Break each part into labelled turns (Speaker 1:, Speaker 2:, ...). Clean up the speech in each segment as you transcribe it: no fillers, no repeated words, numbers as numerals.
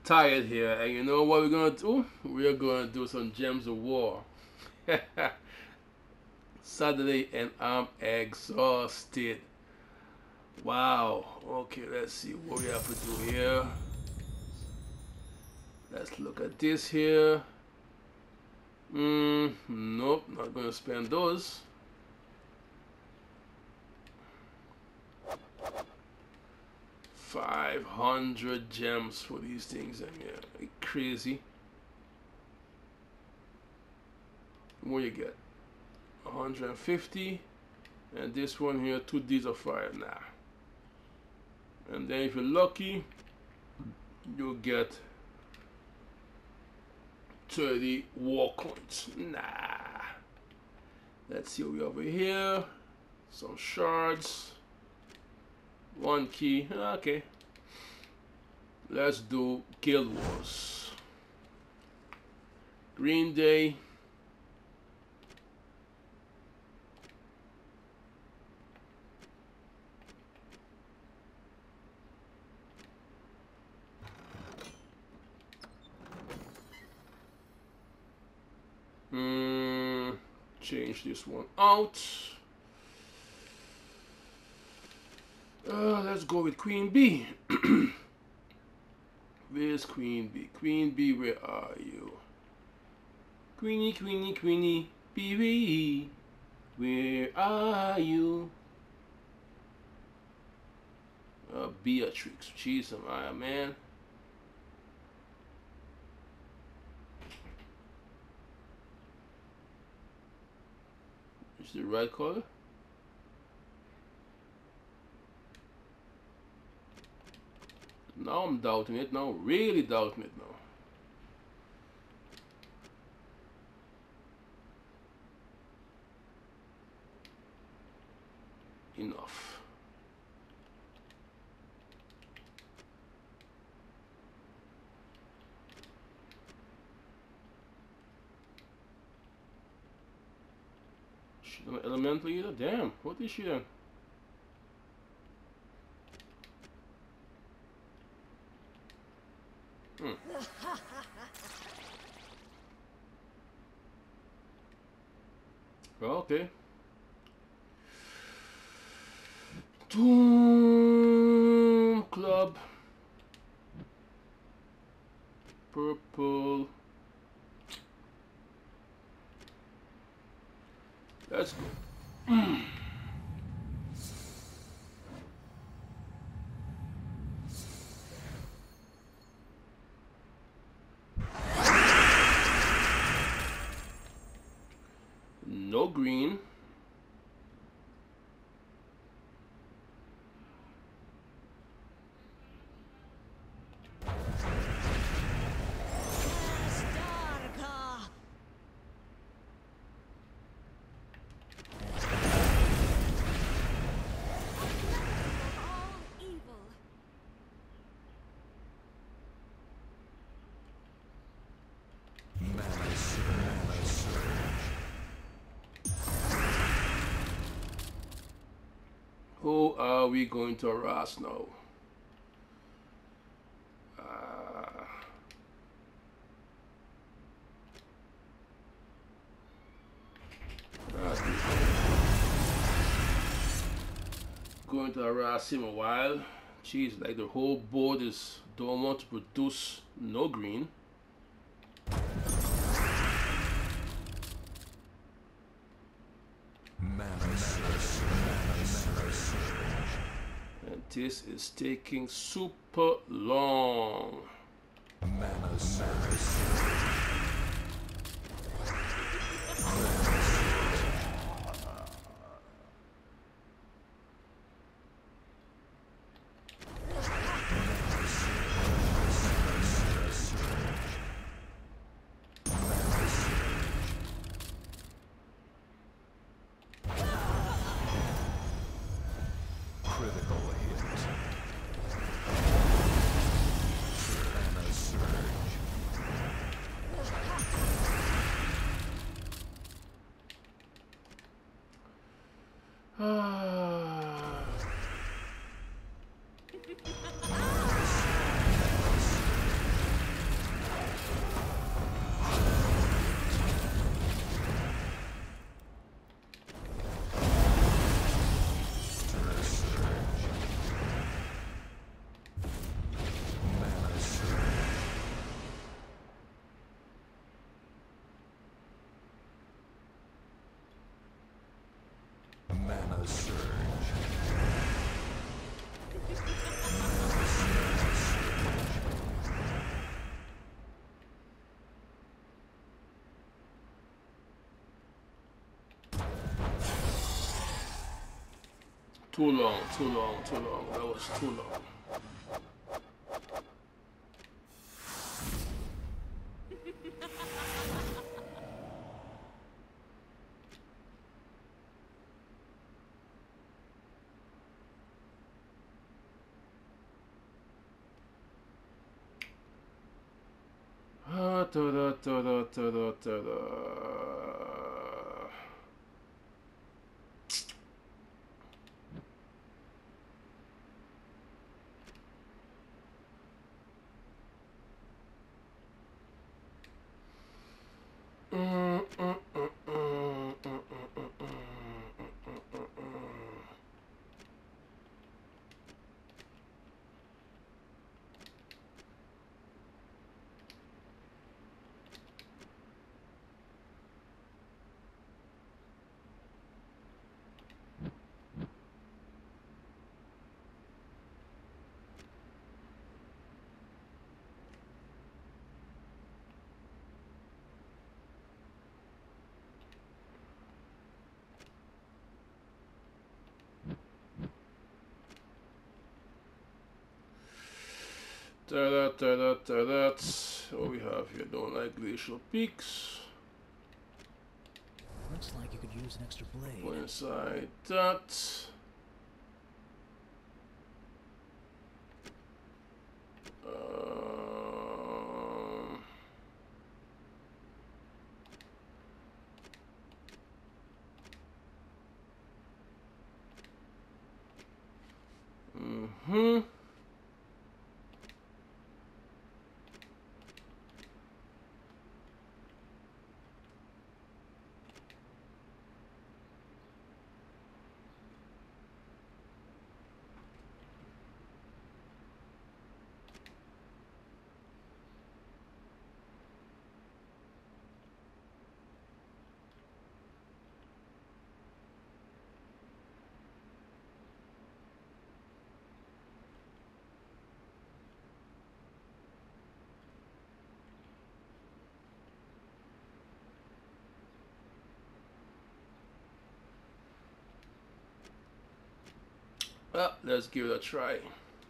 Speaker 1: tired here, and you know what we're gonna do? We're gonna do some Gems of War. Saturday, and I'm exhausted. Wow. Okay, let's see what we have to do here. Let's look at this here. Nope, not gonna spend those. $500 gems for these things, and yeah, crazy. What you get? 150, and this one here, 2 Ds of fire. Nah. And then if you're lucky, you'll get 30 war coins. Nah. Let's see what we have over here. Some shards. 1 key. Okay. Let's do Guild Wars. Green Day. Change this one out. Let's go with Queen Bee. Where's Queen Bee? Queen Bee, where are you? Queenie, Queenie, Queenie Bee, where are you? Beatrix, jeez, man. Is the right color? Now I'm doubting it. Now really doubting it now. Enough. She's an elemental either? Damn, what is she then? Okay. Doom Club. Purple. Let's go. No green. Who are we going to harass now? Going to harass him a while. Jeez, like the whole board is don't want to produce no green. And this is taking super long. Too long, too long, too long. That was too long. What we have here? Don't like glacial peaks.
Speaker 2: Looks like you could use an extra blade.
Speaker 1: Go inside that. Let's give it a try.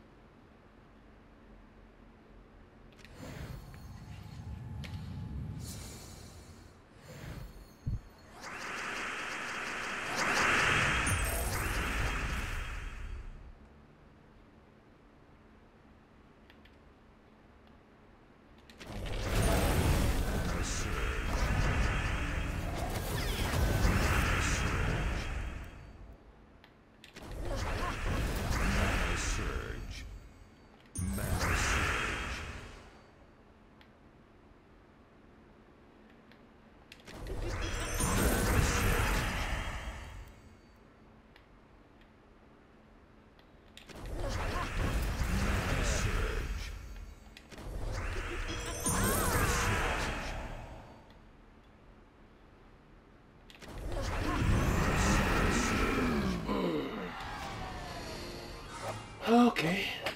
Speaker 1: Ok.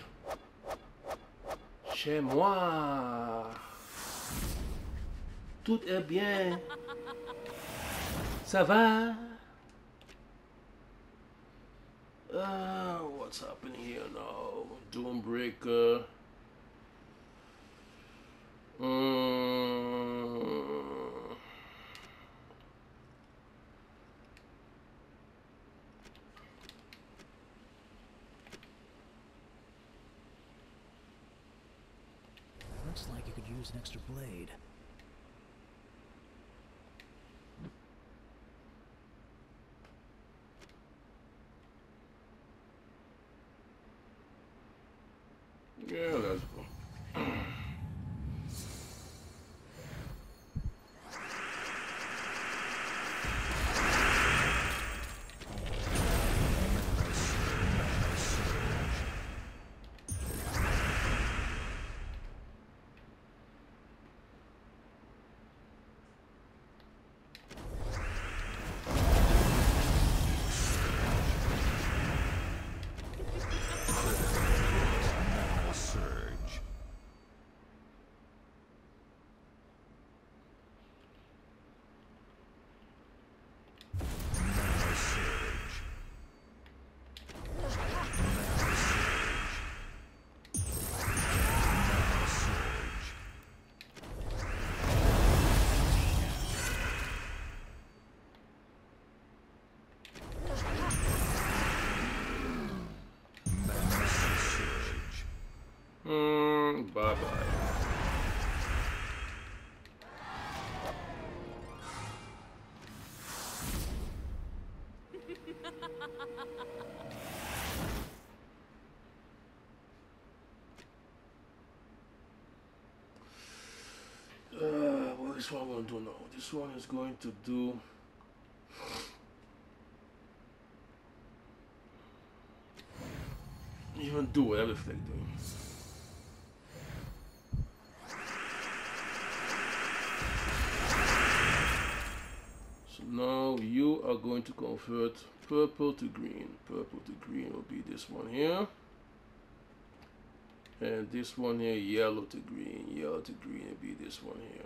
Speaker 1: Chez moi. Tout est bien. Ça va? What's happening here now? Doombreaker.
Speaker 2: Looks like you could use an extra blade.
Speaker 1: Yeah, let's go. this one we're gonna do now. This one is going to do even do whatever they're doing. So now you are going to convert purple to green. Purple to green will be this one here. And this one here, yellow to green. Yellow to green will be this one here.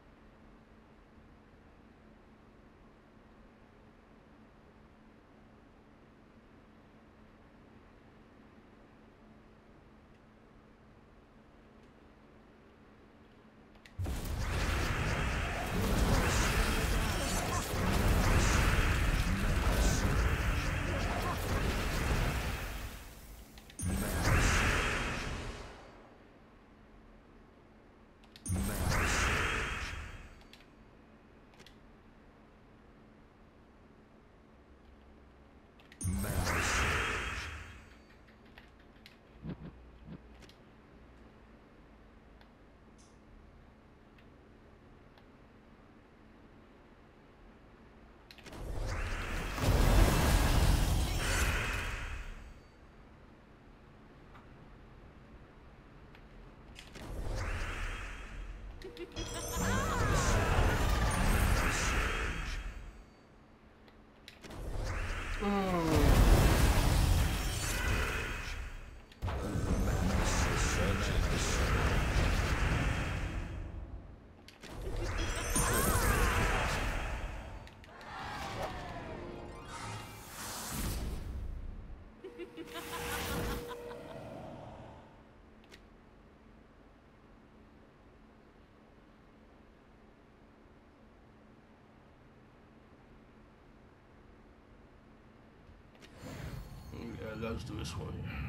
Speaker 1: Yeah, let's do this one here.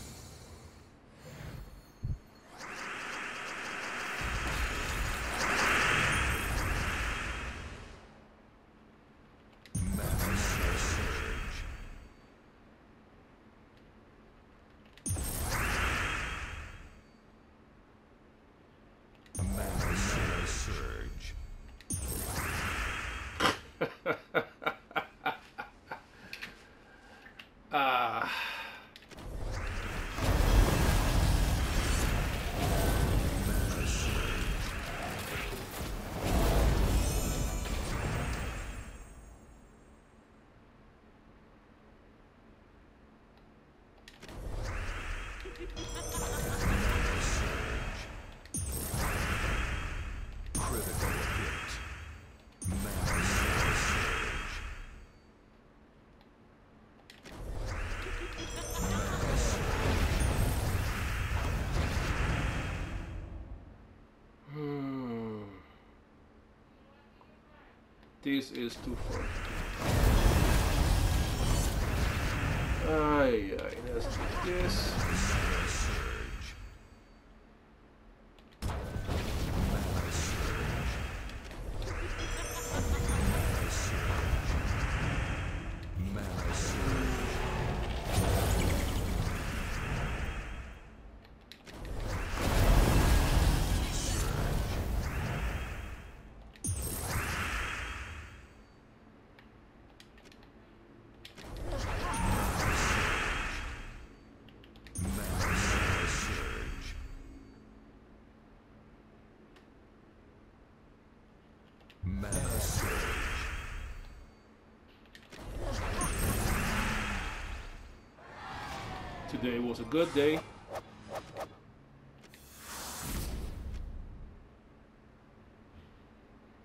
Speaker 1: This is too far. Aye, let's do this. Today was a good day.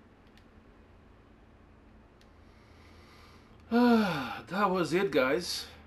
Speaker 1: That was it, guys.